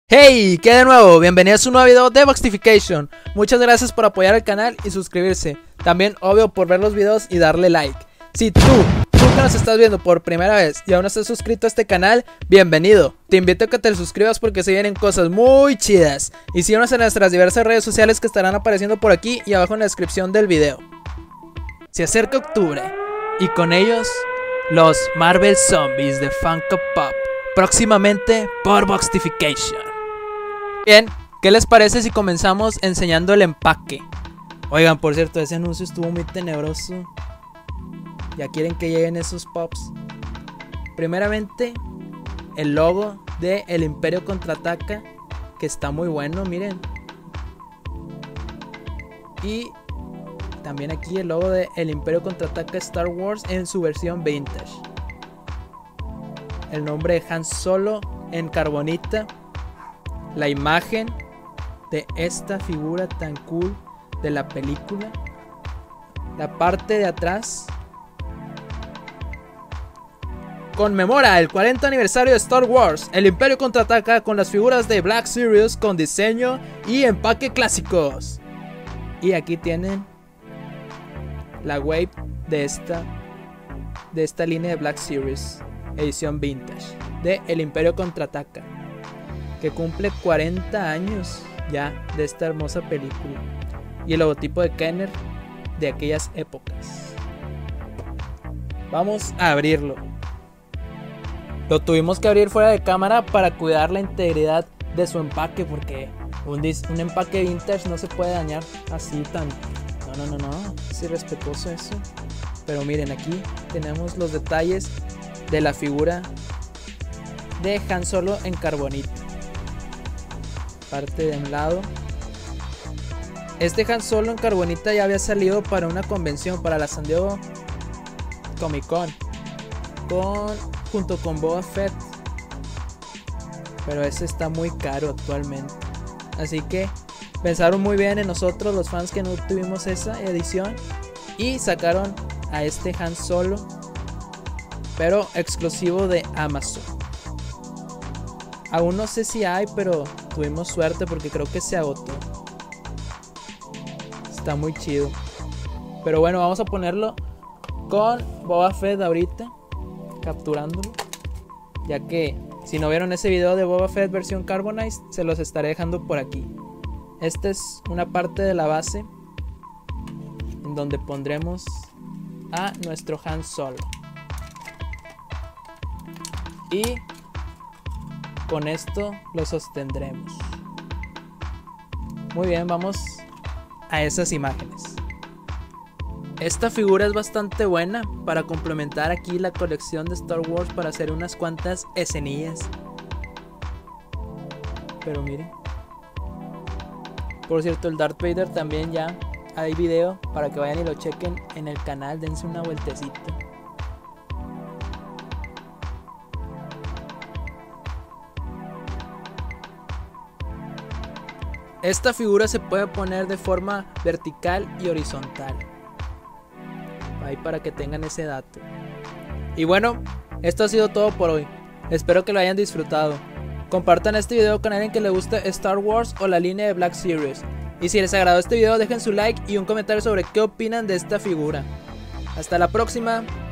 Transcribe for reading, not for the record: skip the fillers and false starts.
Hey, ¿qué de nuevo? Bienvenidos a un nuevo video de Boxtification. Muchas gracias por apoyar el canal y suscribirse. También, obvio, por ver los videos y darle like. Si tú que nos estás viendo por primera vez y aún no estás suscrito a este canal, bienvenido. Te invito a que te suscribas porque se vienen cosas muy chidas. Y síguenos en nuestras diversas redes sociales que estarán apareciendo por aquí y abajo en la descripción del video. Se acerca octubre y con ellos los Marvel Zombies de Funko Pop. Próximamente por Boxtification. Bien, ¿qué les parece si comenzamos enseñando el empaque? Oigan, por cierto, ese anuncio estuvo muy tenebroso. Ya quieren que lleguen esos pops. Primeramente, el logo de El Imperio Contraataca, que está muy bueno, miren. Y también aquí el logo de El Imperio Contraataca Star Wars en su versión vintage. El nombre de Han Solo en carbonita. La imagen de esta figura tan cool de la película. La parte de atrás conmemora el 40 aniversario de Star Wars. El Imperio Contraataca con las figuras de Black Series con diseño y empaque clásicos. Y aquí tienen la wave de esta línea de Black Series edición vintage de El Imperio Contraataca, que cumple 40 años ya de esta hermosa película, y el logotipo de Kenner de aquellas épocas. Vamos a abrirlo. Lo tuvimos que abrir fuera de cámara para cuidar la integridad de su empaque, porque un empaque vintage no se puede dañar así tan... No, es irrespetuoso eso. Pero miren, aquí tenemos los detalles de la figura de Han Solo en carbonita. Parte de un lado. Este Han Solo en carbonita ya había salido para una convención, para la San Diego Comic Con, junto con Boba Fett. Pero ese está muy caro actualmente. Así que pensaron muy bien en nosotros, los fans que no tuvimos esa edición, y sacaron a este Han Solo, pero exclusivo de Amazon. Aún no sé si hay, pero tuvimos suerte porque creo que se agotó. Está muy chido. Pero bueno, vamos a ponerlo con Boba Fett ahorita, capturándolo, ya que si no vieron ese video de Boba Fett versión Carbonized, se los estaré dejando por aquí. Esta es una parte de la base en donde pondremos a nuestro Han Solo. Y con esto lo sostendremos. Muy bien, vamos a esas imágenes. Esta figura es bastante buena para complementar aquí la colección de Star Wars, para hacer unas cuantas escenillas. Pero miren. Por cierto, el Darth Vader también ya hay video para que vayan y lo chequen en el canal. Dense una vueltecita. Esta figura se puede poner de forma vertical y horizontal. Ahí para que tengan ese dato. Y bueno, esto ha sido todo por hoy. Espero que lo hayan disfrutado. Compartan este video con alguien que le guste Star Wars o la línea de Black Series. Y si les agradó este video, dejen su like y un comentario sobre qué opinan de esta figura. Hasta la próxima.